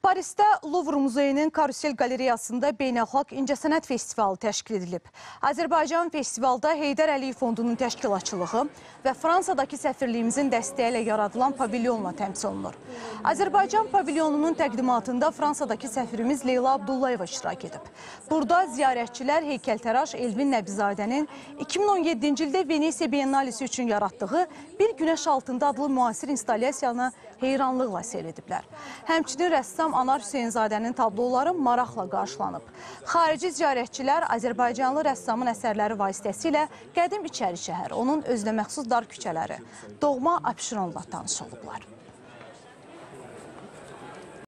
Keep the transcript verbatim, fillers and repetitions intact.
Parisdə Louvre Muzeyinin Karusel Qalereyasında Beynəlxalq İncəsənət Festivalı təşkil edilib. Azərbaycan festivalda Heydər Əliyev Fondunun təşkilatçılığı və Fransadakı səfirliyimizin dəstəyi ilə yaradılan pavilyonla təmsil olunur. Azərbaycan pavilyonunun təqdimatında Fransadakı səfirimiz Leyla Abdullayeva iştirak edib. Burada ziyarətçilər heykəltəraş Elvin Nəbizadənin iki min on yeddinci ildə Venesiya Biennalesi üçün yaratdığı Bir Günəş Altında adlı müasir instalyasiyanı heyranlıqla seyr ediblər. Həmçinin rəssam Anar Hüseynzadənin tabloları maraqla qarşılanıb. Xarici ziyarətçilər Azərbaycanlı rəssamın əsərləri vasitəsilə qədim İçəri şəhər, onun özünəməxsus dar küçələri, doğma Abşeronla tanış olublar.